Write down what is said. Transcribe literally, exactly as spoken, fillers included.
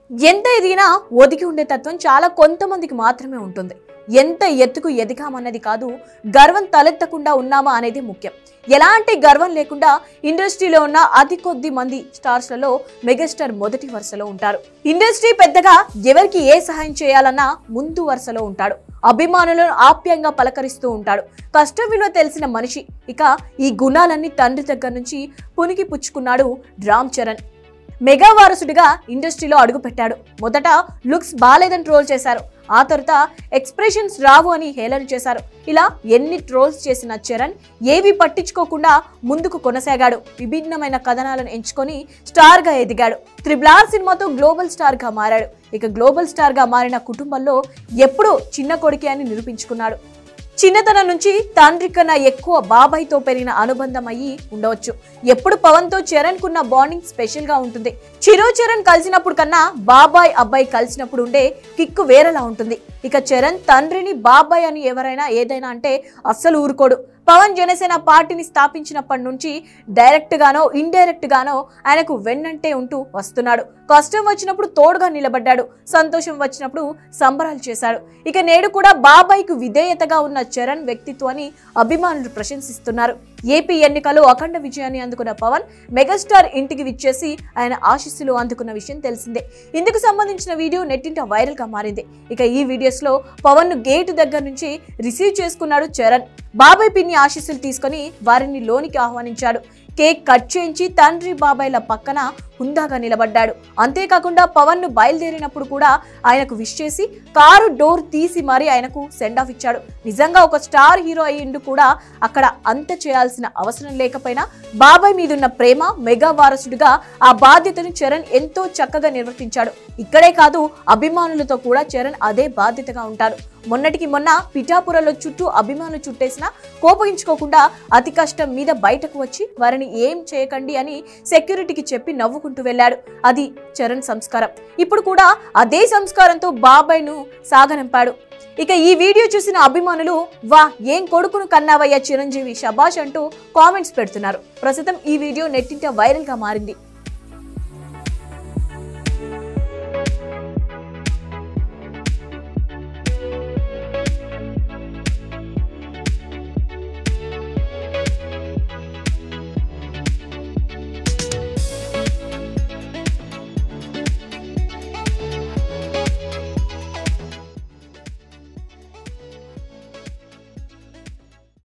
ఎంత ఎదిగినా ఒదిగి ఉండే తత్వం చాలా కొంతమందికి మాత్రమే ఉంటుంది. ఎంత ఎత్తుకు ఎదిగామన్నది కాదు, గర్వం తలెత్తకుండా ఉన్నామా అనేది ముఖ్యం. ఎలాంటి గర్వం లేకుండా ఇండస్ట్రీలో ఉన్న అతి కొద్ది మంది స్టార్స్లలో మెగాస్టార్ మొదటి వరుసలో ఉంటారు. ఇండస్ట్రీ పెద్దగా ఎవరికి ఏ సహాయం చేయాలన్నా ముందు వరుసలో ఉంటాడు. అభిమానులను ఆప్యాయంగా పలకరిస్తూ ఉంటాడు. కష్ట విలువ తెలిసిన మనిషి. ఇక ఈ గుణాలన్నీ తండ్రి దగ్గర నుంచి పునికి పుచ్చుకున్నాడు రామ్ చరణ్. మెగా వారసుడిగా ఇండస్ట్రీలో అడుగు పెట్టాడు. మొదట లుక్స్ బాలేదని ట్రోల్ చేశారు. ఆ తర్వాత ఎక్స్ప్రెషన్స్ రావు అని హేళన చేశారు. ఇలా ఎన్ని ట్రోల్స్ చేసిన చరణ్ ఏవి పట్టించుకోకుండా ముందుకు కొనసాగాడు. విభిన్నమైన కథనాలను ఎంచుకొని స్టార్ గా ఎదిగాడు. త్రిబుల్ ఆర్ సినిమాతో గ్లోబల్ స్టార్ గా మారాడు. ఇక గ్లోబల్ స్టార్ గా మారిన కుటుంబంలో ఎప్పుడూ చిన్న కొడుకే అని నిరూపించుకున్నాడు. చిన్నతనం నుంచి తండ్రి కన్నా ఎక్కువ బాబాయ్తో పెరిగిన అనుబంధం అయ్యి ఉండవచ్చు. ఎప్పుడు పవన్తో చరణ్ కున్న బాండింగ్ స్పెషల్ గా ఉంటుంది. చిరు చరణ్ కలిసినప్పుడు కన్నా బాబాయ్ అబ్బాయి కలిసినప్పుడు ఉండే కిక్కు వేరేలా ఉంటుంది. ఇక చరణ్ తండ్రిని బాబాయ్ అని ఎవరైనా ఏదైనా అంటే అస్సలు ఊరుకోడు. పవన్ జనసేన పార్టీని స్థాపించినప్పటి నుంచి డైరెక్ట్ గానో ఇండైరెక్ట్ గానో ఆయనకు వెన్నంటే ఉంటూ వస్తున్నాడు. కష్టం వచ్చినప్పుడు తోడుగా నిలబడ్డాడు. సంతోషం వచ్చినప్పుడు సంబరాలు చేశాడు. ఇక నేడు కూడా బాబాయ్కు విధేయతగా ఉన్న చరణ్ వ్యక్తిత్వాన్ని అభిమానులు ప్రశంసిస్తున్నారు. ఏపీ ఎన్నికల్లో అఖండ విజయాన్ని అందుకున్న పవన్ మెగాస్టార్ ఇంటికి విచ్చేసి ఆయన ఆశీస్సులు అందుకున్న విషయం తెలిసిందే. ఇందుకు సంబంధించిన వీడియో నెట్టింట వైరల్ గా మారింది. ఇక ఈ వీడియోస్ లో పవన్ ను గేటు దగ్గర నుంచి రిసీవ్ చేసుకున్నాడు చరణ్. బాబాయ్ పిన్ని ఆశీస్సులు తీసుకుని వారిని లోనికి ఆహ్వానించాడు. కేక్ కట్ చేయించి తండ్రి బాబాయ్ల పక్కన హుందాగా నిలబడ్డాడు. అంతేకాకుండా పవన్ ను బయలుదేరినప్పుడు కూడా ఆయనకు విష్ చేసి కారు డోర్ తీసి మరీ ఆయనకు సెండ్ ఆఫ్ ఇచ్చాడు. నిజంగా ఒక స్టార్ హీరో అయ్యిండు కూడా అక్కడ అంత చేయాల్సిన అవసరం లేకపోయినా బాబాయ్ మీదున్న ప్రేమ, మెగా వారసుడిగా ఆ బాధ్యతను చరణ్ ఎంతో చక్కగా నిర్వర్తించాడు. ఇక్కడే కాదు, అభిమానులతో కూడా చరణ్ అదే బాధ్యతగా ఉంటాడు. మొన్నటికి మొన్న పిఠాపురంలో చుట్టూ అభిమానులు చుట్టేసినా కోపగించుకోకుండా అతి కష్టం మీద బయటకు వచ్చి వారిని ఏం చేయకండి అని సెక్యూరిటీకి చెప్పి నవ్వుకుంటూ వెళ్ళాడు. అది చరణ్ సంస్కారం. ఇప్పుడు కూడా అదే సంస్కారంతో బాబాయ్ ను సాగనంపాడు. ఇక ఈ వీడియో చూసిన అభిమానులు వా ఏం కొడుకును కన్నావయ్యా చిరంజీవి, శబాష్ అంటూ కామెంట్స్ పెడుతున్నారు. ప్రస్తుతం ఈ వీడియో నెట్టింట వైరల్ గా మారింది.